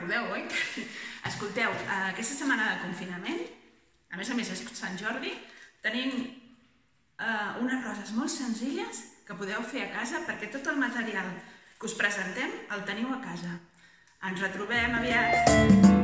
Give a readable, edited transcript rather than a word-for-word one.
recordeu, oi? Escolteu, aquesta setmana de confinament, a més és Sant Jordi, tenim unes roses molt senzilles que podeu fer a casa perquè tot el material que us presentem el teniu a casa. Ens retrobem aviat!